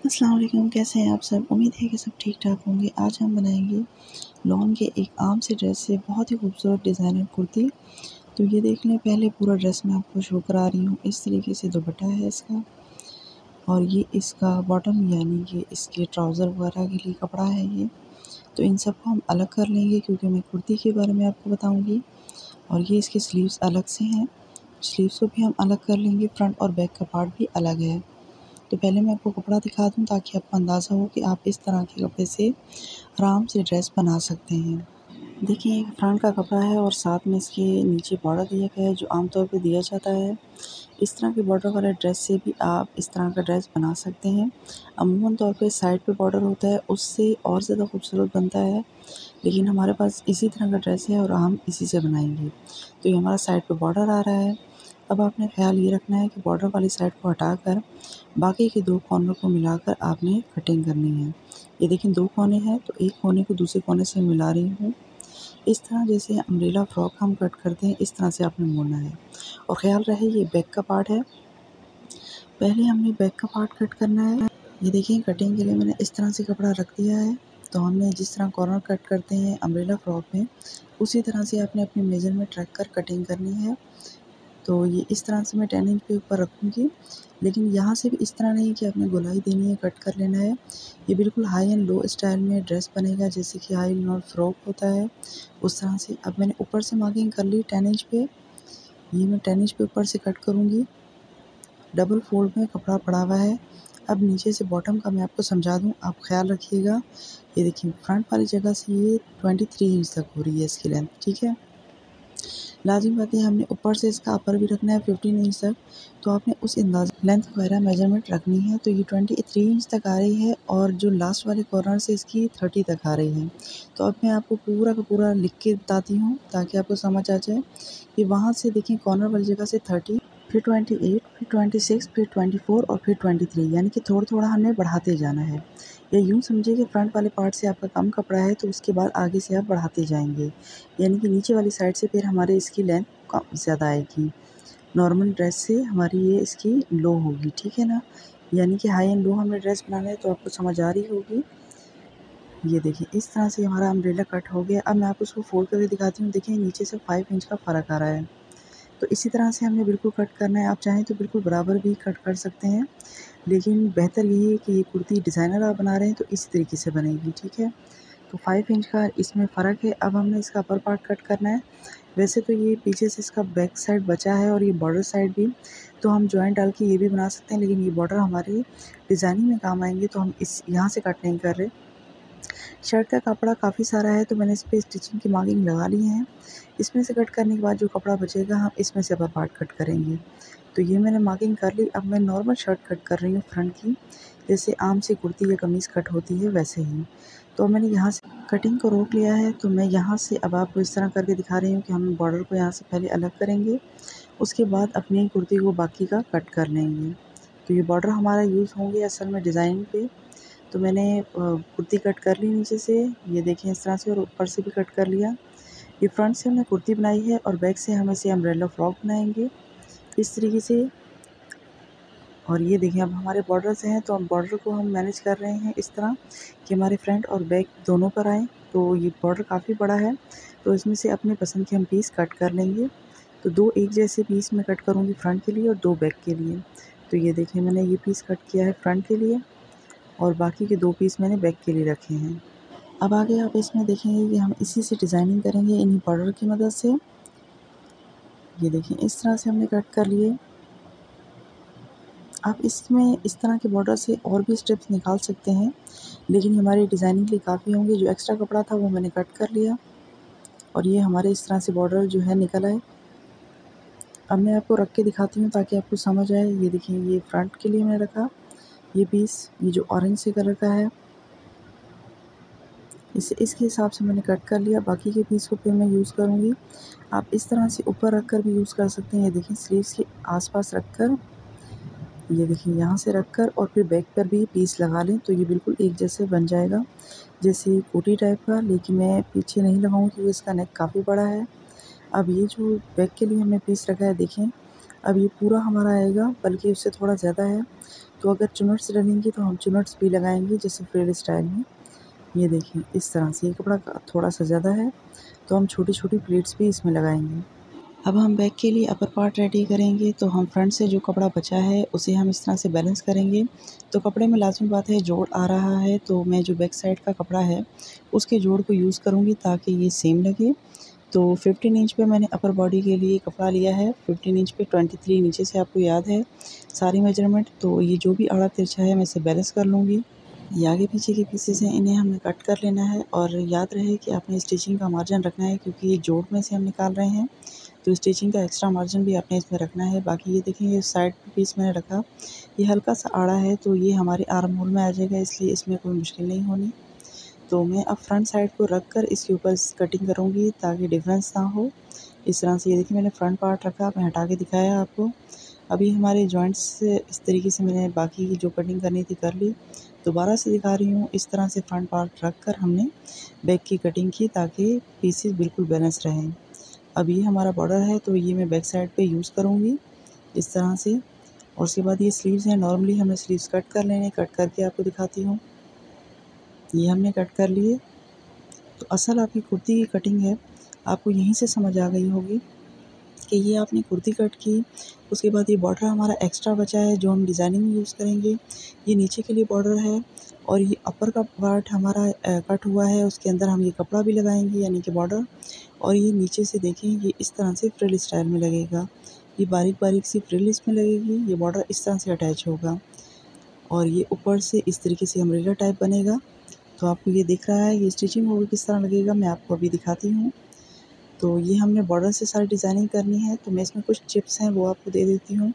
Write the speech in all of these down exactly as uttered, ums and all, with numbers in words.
अस्सलाम वालेकुम, कैसे हैं आप सब? उम्मीद है कि सब ठीक-ठाक होंगे। आज हम बनाएंगे लॉन के एक आम से ड्रेस से बहुत ही खूबसूरत डिज़ाइनर कुर्ती। तो ये देख लें, पहले पूरा ड्रेस मैं आपको शो करा रही हूँ। इस तरीके से दुपट्टा है इसका और ये इसका बॉटम यानी कि इसके ट्राउज़र वगैरह के लिए कपड़ा है ये। तो इन सबको हम अलग कर लेंगे क्योंकि मैं कुर्ती के बारे में आपको बताऊँगी। और ये इसके स्लीव्स अलग से हैं, स्लीव्स को भी हम अलग कर लेंगे। फ्रंट और बैक का पार्ट भी अलग है। तो पहले मैं आपको कपड़ा दिखा दूँ ताकि आपको अंदाज़ा हो कि आप इस तरह के कपड़े से आराम से ड्रेस बना सकते हैं। देखिए, एक फ्रंट का कपड़ा है और साथ में इसके नीचे बॉर्डर दिया गया है जो आमतौर पे दिया जाता है। इस तरह के बॉर्डर वाले ड्रेस से भी आप इस तरह का ड्रेस बना सकते हैं। अमूमन तौर पे साइड पे बॉर्डर होता है, उससे और ज़्यादा खूबसूरत बनता है, लेकिन हमारे पास इसी तरह का ड्रेस है और हम इसी से बनाएंगे। तो ये हमारा साइड पे बॉर्डर आ रहा है। अब आपने ख्याल ये रखना है कि बॉर्डर वाली साइड को हटाकर बाकी के दो कॉर्नर को मिलाकर आपने कटिंग करनी है। ये देखिए, दो कोने हैं तो एक कोने को दूसरे कोने से मिला रही हूँ। इस तरह जैसे अम्ब्रेला फ्रॉक हम कट करते हैं, इस तरह से आपने मोड़ना है। और ख़्याल रहे ये बैक का पार्ट है, पहले हमने बैक का पार्ट कट करना है। ये देखिए, कटिंग के लिए मैंने इस तरह से कपड़ा रख दिया है। तो हमने जिस तरह कॉर्नर कट करते हैं अम्ब्रेला फ्रॉक में, उसी तरह से आपने अपनी मेजरमेंट रख कर कटिंग करनी है। तो ये इस तरह से मैं टेन इंच पे ऊपर रखूँगी, लेकिन यहाँ से भी इस तरह नहीं कि आपने गोलाई देनी है, कट कर लेना है। ये बिल्कुल हाई एंड लो स्टाइल में ड्रेस बनेगा, जैसे कि हाई नॉट फ्रॉक होता है, उस तरह से। अब मैंने ऊपर से मार्किंग कर ली टेन इंच पे, ये मैं टेन इंच पे ऊपर से कट करूँगी। डबल फोल्ड में कपड़ा पड़ा हुआ है। अब नीचे से बॉटम का मैं आपको समझा दूँ, आप ख़्याल रखिएगा। ये देखिए, फ्रंट वाली जगह से ये ट्वेंटी थ्री इंच तक हो रही है इसकी लेंथ, ठीक है। लाज़िम बात है, हमने ऊपर से इसका अपर भी रखना है फिफ्टीन इंच तक, तो आपने उस अंदाज़ लेंथ वगैरह मेजरमेंट रखनी है। तो ये ट्वेंटी थ्री इंच तक आ रही है और जो लास्ट वाले कॉर्नर से इसकी थर्टी तक आ रही है। तो अब मैं आपको पूरा का पूरा लिख के बताती हूँ ताकि आपको समझ आ जाए कि वहाँ से देखिए, कॉर्नर वाली जगह से थर्टी, फिर ट्वेंटी एट, फिर ट्वेंटी सिक्स, फिर ट्वेंटी फोर और फिर ट्वेंटी थ्री, यानी कि थोड़ा-थोड़ा हमने बढ़ाते जाना है। या यूँ समझिए कि फ्रंट वाले पार्ट से आपका कम कपड़ा है तो उसके बाद आगे से आप बढ़ाते जाएँगे, यानी कि नीचे वाली साइड से फिर हमारे इसकी लेंथ कम ज़्यादा आएगी। नॉर्मल ड्रेस से हमारी ये इसकी लो होगी, ठीक है ना? यानी कि हाई एंड लो हमें ड्रेस बनाना है, तो आपको समझ आ रही होगी। ये देखिए, इस तरह से हमारा अम्ब्रेला कट हो गया। अब मैं आपको इसको फोल्ड करके दिखाती हूँ। देखिए, नीचे से फाइव इंच का फ़र्क आ रहा है। तो इसी तरह से हमें बिल्कुल कट करना है। आप चाहें तो बिल्कुल बराबर भी कट कर सकते हैं, लेकिन बेहतर यही है कि ये कुर्ती डिज़ाइनर आप बना रहे हैं तो इसी तरीके से बनेगी, ठीक है। तो फाइव इंच का इसमें फ़र्क है। अब हमने इसका अपर पार्ट कट करना है। वैसे तो ये पीछे से इसका बैक साइड बचा है और ये बॉर्डर साइड भी, तो हम जॉइंट डाल के ये भी बना सकते हैं, लेकिन ये बॉर्डर हमारे डिज़ाइनिंग में काम आएंगे, तो हम इस यहाँ से कट नहीं कर रहे। शर्ट का कपड़ा काफ़ी सारा है तो मैंने इस पे स्टिचिंग की मार्किंग लगा ली है। इसमें से कट करने के बाद जो कपड़ा बचेगा हम इसमें से अपर पार्ट कट करेंगे। तो ये मैंने मार्किंग कर ली। अब मैं नॉर्मल शर्ट कट कर रही हूँ फ्रंट की, जैसे आम से कुर्ती या कमीज़ कट होती है वैसे ही। तो मैंने यहाँ से कटिंग को रोक लिया है, तो मैं यहाँ से अब आपको इस तरह करके दिखा रही हूँ कि हम बॉर्डर को यहाँ से पहले अलग करेंगे, उसके बाद अपनी कुर्ती को बाकी का कट कर लेंगे। तो ये बॉर्डर हमारा यूज़ होंगे असल में डिज़ाइन पे। तो मैंने अ, कुर्ती कट कर ली नीचे से, ये देखिए इस तरह से, और ऊपर से भी कट कर लिया। ये फ्रंट से हमने कुर्ती बनाई है और बैक से हम इसे अम्ब्रेला फ्रॉक बनाएंगे इस तरीके से। और ये देखिए, अब हमारे बॉर्डर्स हैं तो अब बॉर्डर को हम मैनेज कर रहे हैं इस तरह कि हमारे फ्रंट और बैक दोनों पर आए। तो ये बॉर्डर काफ़ी बड़ा है, तो इसमें से अपने पसंद के हम पीस कट कर लेंगे। तो दो एक जैसे पीस मैं कट करूँगी फ्रंट के लिए और दो बैक के लिए। तो ये देखिए, मैंने ये पीस कट किया है फ्रंट के लिए और बाकी के दो पीस मैंने बैक के लिए रखे हैं। अब आगे आप इसमें देखेंगे कि हम इसी से डिज़ाइनिंग करेंगे इन्हीं बॉर्डर की मदद से। ये देखिए, इस तरह से हमने कट कर लिए। आप इसमें इस तरह के बॉर्डर से और भी स्ट्रिप्स निकाल सकते हैं, लेकिन हमारी डिज़ाइनिंग के लिए काफ़ी होंगे। जो एक्स्ट्रा कपड़ा था वो मैंने कट कर लिया और ये हमारे इस तरह से बॉर्डर जो है निकल आए। अब मैं आपको रख के दिखाती हूँ ताकि आपको समझ आए। ये देखिए, ये फ्रंट के लिए मैंने रखा ये पीस, ये जो ऑरेंज से कलर का है, इसे इसके हिसाब से मैंने कट कर लिया। बाकी के पीस को फिर मैं यूज़ करूँगी। आप इस तरह से ऊपर रख कर भी यूज़ कर सकते हैं। ये देखिए, स्लीव्स के आसपास रख कर, ये देखिए यहाँ से रख कर और फिर बैक पर भी पीस लगा लें, तो ये बिल्कुल एक जैसे बन जाएगा, जैसे कोटी टाइप का। लेकिन मैं पीछे नहीं लगाऊंगी क्योंकि इसका नेक काफ़ी बड़ा है। अब ये जो बैक के लिए हमने पीस रखा है, देखें अब ये पूरा हमारा आएगा, बल्कि उससे थोड़ा ज़्यादा है। तो अगर चुनट्स डलेंगी तो हम चुनट्स भी लगाएंगे जैसे फ्रिल स्टाइल में। ये देखिए इस तरह से, ये कपड़ा थोड़ा सा ज़्यादा है तो हम छोटी छोटी प्लेट्स भी इसमें लगाएंगे। अब हम बैक के लिए अपर पार्ट रेडी करेंगे। तो हम फ्रंट से जो कपड़ा बचा है उसे हम इस तरह से बैलेंस करेंगे। तो कपड़े में लाज़मी बात है जोड़ आ रहा है, तो मैं जो बैक साइड का कपड़ा है उसके जोड़ को यूज़ करूँगी ताकि ये सेम लगे। तो फिफ्टीन इंच पे मैंने अपर बॉडी के लिए कपड़ा लिया है, फिफ्टीन इंच पे ट्वेंटी थ्री नीचे से आपको याद है सारी मेजरमेंट। तो ये जो भी आड़ा तिरछा है मैं इसे बैलेंस कर लूँगी। ये आगे पीछे के पीसेस हैं, इन्हें हमें कट कर लेना है। और याद रहे कि आपने स्टिचिंग का मार्जिन रखना है क्योंकि ये जोड़ में से हम निकाल रहे हैं, तो स्टिचिंग का एक्स्ट्रा मार्जिन भी आपने इसमें रखना है। बाकी ये देखिए ये साइड पीस मैंने रखा, ये हल्का सा आड़ा है तो ये हमारे आर्म होल में आ जाएगा, इसलिए इसमें कोई मुश्किल नहीं होनी। तो मैं अब फ्रंट साइड को रख कर इसके ऊपर कटिंग करूँगी ताकि डिफरेंस ना हो। इस तरह से ये देखिए मैंने फ्रंट पार्ट रखा, मैं हटा के दिखाया आपको। अभी हमारे जॉइंट्स इस तरीके से मैंने बाकी की जो कटिंग करनी थी कर ली। दोबारा से दिखा रही हूँ, इस तरह से फ्रंट पार्ट रख कर हमने बैक की कटिंग की ताकि पीसेस बिल्कुल बैलेंस रहें। अब ये हमारा बॉर्डर है तो ये मैं बैक साइड पे यूज़ करूँगी इस तरह से। और उसके बाद ये स्लीव्स हैं, नॉर्मली हमें स्लीव्स कट कर लेने, कट करके आपको दिखाती हूँ। ये हमने कट कर लिए। तो असल आपकी कुर्ती की कटिंग है, आपको यहीं से समझ आ गई होगी कि ये आपने कुर्ती कट की। उसके बाद ये बॉर्डर हमारा एक्स्ट्रा बचा है जो हम डिज़ाइनिंग में यूज़ करेंगे। ये नीचे के लिए बॉर्डर है और ये अपर का पार्ट हमारा अ, कट हुआ है, उसके अंदर हम ये कपड़ा भी लगाएंगे यानी कि बॉर्डर। और ये नीचे से देखें ये इस तरह से फ्रिल स्टाइल में लगेगा, ये बारीक बारीक सी फ्रिल इसमें लगेगी, ये बॉर्डर इस तरह से अटैच होगा और ये ऊपर से इस तरीके से अम्ब्रेला टाइप बनेगा। तो आपको ये दिख रहा है ये स्टिचिंग होगी किस तरह लगेगा, मैं आपको अभी दिखाती हूँ। तो ये हमने बॉर्डर से सारी डिज़ाइनिंग करनी है, तो मैं इसमें कुछ टिप्स हैं वो आपको दे देती हूँ।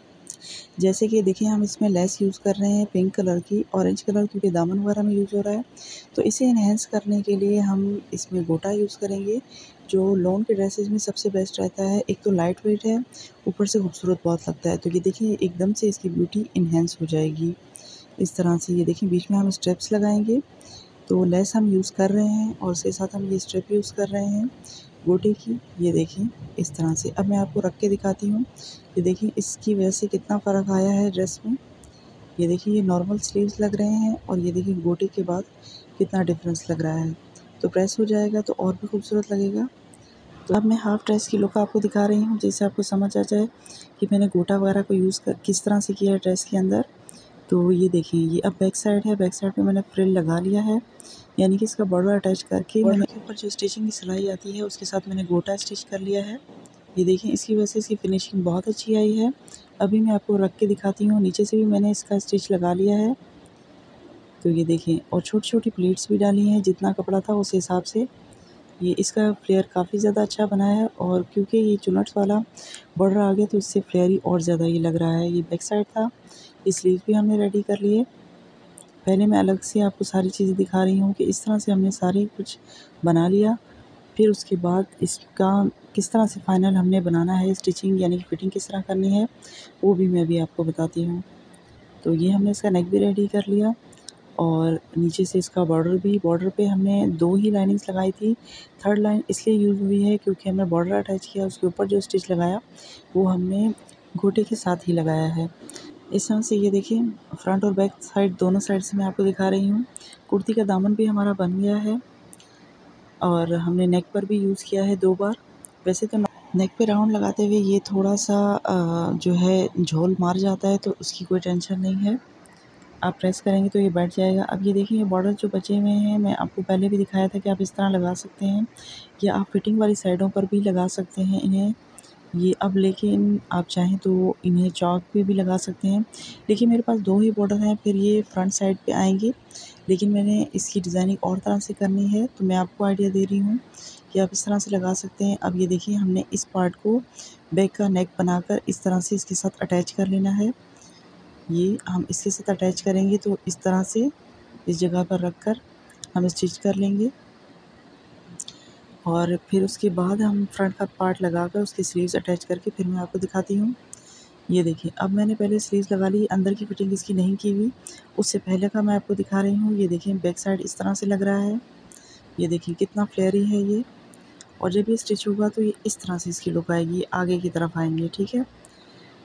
जैसे कि देखिए हम इसमें लेस यूज़ कर रहे हैं पिंक कलर की, ऑरेंज कलर क्योंकि दामन वगैरह में यूज़ हो रहा है। तो इसे इन्हेंस करने के लिए हम इसमें गोटा यूज़ करेंगे जो लॉन के ड्रेसेस में सबसे बेस्ट रहता है। एक तो लाइट वेट है, ऊपर से खूबसूरत बहुत लगता है। तो ये देखिए एकदम से इसकी ब्यूटी इन्हेंस हो जाएगी इस तरह से। ये देखिए बीच में हम स्ट्रिप्स लगाएंगे, तो लेस हम यूज़ कर रहे हैं और उसके साथ हम ये स्ट्रिप यूज़ कर रहे हैं गोटे की। ये देखिए इस तरह से। अब मैं आपको रख के दिखाती हूँ। ये देखिए इसकी वजह से कितना फ़र्क आया है ड्रेस में। ये देखिए ये नॉर्मल स्लीव्स लग रहे हैं और ये देखिए गोटे के बाद कितना डिफरेंस लग रहा है। तो प्रेस हो जाएगा तो और भी खूबसूरत लगेगा। तो अब मैं हाफ़ ड्रेस की लुक आपको दिखा रही हूँ जिससे आपको समझ आ जाए कि मैंने गोटा वगैरह को यूज़ कर किस तरह से किया है ड्रेस के अंदर। तो ये देखिए ये अब बैक साइड है, बैक साइड पे मैंने फ्रिल लगा लिया है यानी कि इसका बॉर्डर अटैच करके मैंने के ऊपर जो स्टिचिंग की सिलाई आती है उसके साथ मैंने गोटा स्टिच कर लिया है। ये देखिए इसकी वजह से इसकी फिनिशिंग बहुत अच्छी आई है। अभी मैं आपको रख के दिखाती हूँ, नीचे से भी मैंने इसका स्टिच लगा लिया है। तो ये देखिए और छोटी छोटी प्लीट्स भी डाली हैं, जितना कपड़ा था उस हिसाब से। ये इसका फ्लेयर काफ़ी ज़्यादा अच्छा बना है और क्योंकि ये चुनट्स वाला बॉर्डर आ गया तो इससे फ्लेयर ही और ज़्यादा ही लग रहा है। ये बैक साइड था, ये स्लीव भी हमने रेडी कर लिए। पहले मैं अलग से आपको सारी चीज़ें दिखा रही हूँ कि इस तरह से हमने सारी कुछ बना लिया। फिर उसके बाद इसका किस तरह से फ़ाइनल हमने बनाना है, स्टिचिंग यानी कि फ़िटिंग किस तरह करनी है वो भी मैं अभी आपको बताती हूँ। तो ये हमने इसका नेक भी रेडी कर लिया और नीचे से इसका बॉर्डर भी, बॉर्डर पे हमने दो ही लाइनिंग्स लगाई थी। थर्ड लाइन इसलिए यूज़ हुई है क्योंकि हमने बॉर्डर अटैच किया, उसके ऊपर जो स्टिच लगाया वो हमने गोटे के साथ ही लगाया है। इस तरह से ये देखिए फ्रंट और बैक साइड दोनों साइड से मैं आपको दिखा रही हूँ। कुर्ती का दामन भी हमारा बन गया है और हमने नेक पर भी यूज़ किया है दो बार। वैसे तो नेक पे राउंड लगाते हुए ये थोड़ा सा अ, जो है झोल मार जाता है, तो उसकी कोई टेंशन नहीं है। आप प्रेस करेंगे तो ये बैठ जाएगा। अब ये देखिए ये बॉर्डर जो बचे हुए हैं मैं आपको पहले भी दिखाया था कि आप इस तरह लगा सकते हैं या आप फिटिंग वाली साइडों पर भी लगा सकते हैं इन्हें। ये अब लेकिन आप चाहें तो इन्हें चौक पे भी लगा सकते हैं, लेकिन मेरे पास दो ही बॉर्डर हैं फिर ये फ्रंट साइड पे आएंगे। लेकिन मैंने इसकी डिज़ाइनिंग और तरह से करनी है तो मैं आपको आइडिया दे रही हूँ कि आप इस तरह से लगा सकते हैं। अब ये देखिए हमने इस पार्ट को बैक का नेक बनाकर इस तरह से इसके साथ अटैच कर लेना है। ये हम इसके साथ अटैच करेंगे तो इस तरह से इस जगह पर रख कर हम स्टिच कर लेंगे और फिर उसके बाद हम फ्रंट का पार्ट लगाकर उसकी स्लीव्स अटैच करके फिर मैं आपको दिखाती हूँ। ये देखिए अब मैंने पहले स्लीव्स लगा ली, अंदर की फिटिंग इसकी नहीं की हुई, उससे पहले का मैं आपको दिखा रही हूँ। ये देखिए बैक साइड इस तरह से लग रहा है, ये देखिए कितना फ्लेयरी है ये। और जब ये स्टिच होगा तो ये इस तरह से इसकी लुक आएगी, आगे की तरफ आएंगे, ठीक है।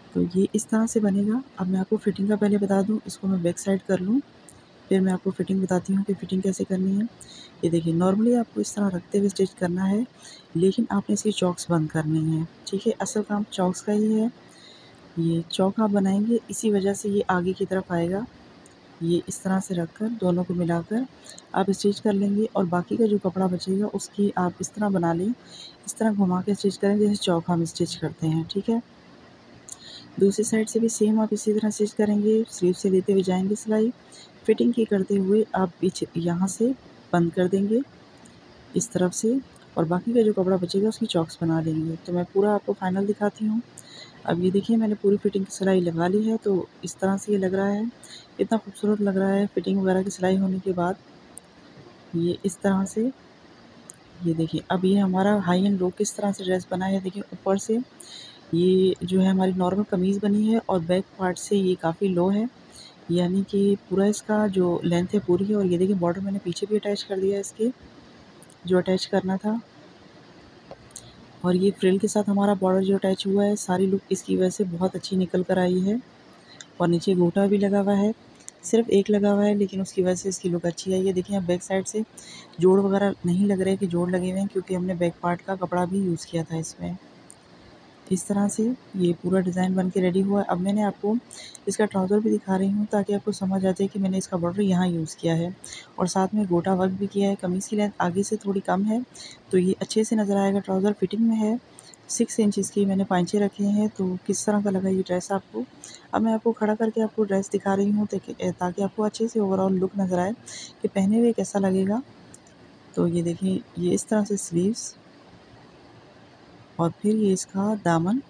तो ये इस तरह से बनेगा। अब मैं आपको फिटिंग का पहले बता दूँ, इसको मैं बैक साइड कर लूँ, फिर मैं आपको फिटिंग बताती हूँ कि फ़िटिंग कैसे करनी है। ये देखिए, नॉर्मली आपको इस तरह रखते हुए स्टिच करना है, लेकिन आपने इसकी चॉक्स बंद करनी है, ठीक है? असल काम चॉक्स का ही है। ये चौक आप बनाएंगे, इसी वजह से ये आगे की तरफ आएगा। ये इस तरह से रखकर दोनों को मिलाकर आप स्टिच कर लेंगे, और बाकी का जो कपड़ा बचेगा उसकी आप इस तरह बना लें, इस तरह घुमा के स्टिच करें जैसे चौक हम स्टिच करते हैं, ठीक है? दूसरी साइड से भी सेम आप इसी तरह स्टिच करेंगे, स्लीव से लेते हुए जाएंगे सिलाई, फिटिंग की करते हुए आप पीछे यहाँ से बंद कर देंगे इस तरफ से, और बाकी का जो कपड़ा बचेगा उसकी चॉक्स बना लेंगे। तो मैं पूरा आपको फाइनल दिखाती हूँ। अब ये देखिए, मैंने पूरी फिटिंग की सिलाई लगा ली है, तो इस तरह से ये लग रहा है, इतना खूबसूरत लग रहा है फिटिंग वगैरह की सिलाई होने के बाद। ये इस तरह से, ये देखिए, अब ये हमारा हाई एंड लो किस तरह से ड्रेस बना है। देखिए, ऊपर से ये जो है हमारी नॉर्मल कमीज़ बनी है, और बैक पार्ट से ये काफ़ी लो है, यानी कि पूरा इसका जो लेंथ है पूरी है। और ये देखिए, बॉर्डर मैंने पीछे भी अटैच कर दिया है इसके, जो अटैच करना था। और ये फ्रिल के साथ हमारा बॉर्डर जो अटैच हुआ है, सारी लुक इसकी वजह से बहुत अच्छी निकल कर आई है। और नीचे गोटा भी लगा हुआ है, सिर्फ एक लगा हुआ है, लेकिन उसकी वजह से इसकी लुक अच्छी आई है। देखिए, अब बैक साइड से जोड़ वगैरह नहीं लग रहे कि जोड़ लगे हुए हैं, क्योंकि हमने बैक पार्ट का कपड़ा भी यूज़ किया था इसमें। इस तरह से ये पूरा डिज़ाइन बन के रेडी हुआ है। अब मैंने आपको इसका ट्राउज़र भी दिखा रही हूँ, ताकि आपको समझ आ जाए कि मैंने इसका बॉर्डर यहाँ यूज़ किया है, और साथ में गोटा वर्क भी किया है। कमीज़ की लेंथ आगे से थोड़ी कम है, तो ये अच्छे से नज़र आएगा। ट्राउज़र फिटिंग में है, सिक्स इंचज़ की मैंने पांचे रखे हैं। तो किस तरह का लगा ये ड्रेस आपको? अब मैं आपको खड़ा करके आपको ड्रेस दिखा रही हूँ, ताकि ताकि आपको अच्छे से ओवरऑल लुक नज़र आए कि पहने हुए कैसा लगेगा। तो ये देखिए, ये इस तरह से स्लीव्स, और फिर ये इसका दामन,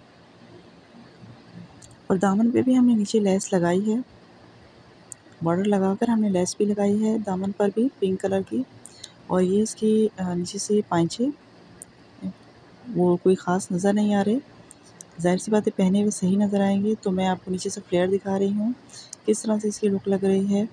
और दामन पे भी हमने नीचे लेस लगाई है, बॉर्डर लगाकर हमने लेस भी लगाई है दामन पर भी, पिंक कलर की। और ये इसकी नीचे से पांचे वो कोई ख़ास नज़र नहीं आ रहे, ज़ाहिर सी बात है पहने हुए सही नज़र आएंगे। तो मैं आपको नीचे से फ्लेयर दिखा रही हूँ, किस तरह से इसकी लुक लग रही है।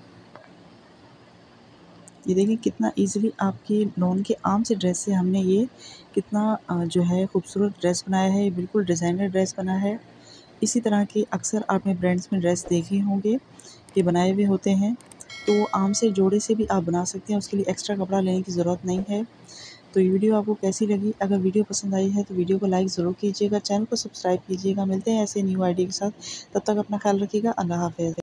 ये देखिए, कितना इजीली आपकी लॉन के आर्म से ड्रेस से हमने ये कितना जो है खूबसूरत ड्रेस बनाया है। ये बिल्कुल डिज़ाइनर ड्रेस बना है। इसी तरह के अक्सर आपने ब्रांड्स में ड्रेस देखे होंगे कि बनाए हुए होते हैं, तो आर्म से जोड़े से भी आप बना सकते हैं, उसके लिए एक्स्ट्रा कपड़ा लेने की ज़रूरत नहीं है। तो ये वीडियो आपको कैसी लगी? अगर वीडियो पसंद आई है तो वीडियो को लाइक ज़रूर कीजिएगा, चैनल को सब्सक्राइब कीजिएगा। मिलते हैं ऐसे न्यू आइडिया के साथ, तब तक अपना ख्याल रखिएगा। अल्लाह हाफ़िज़।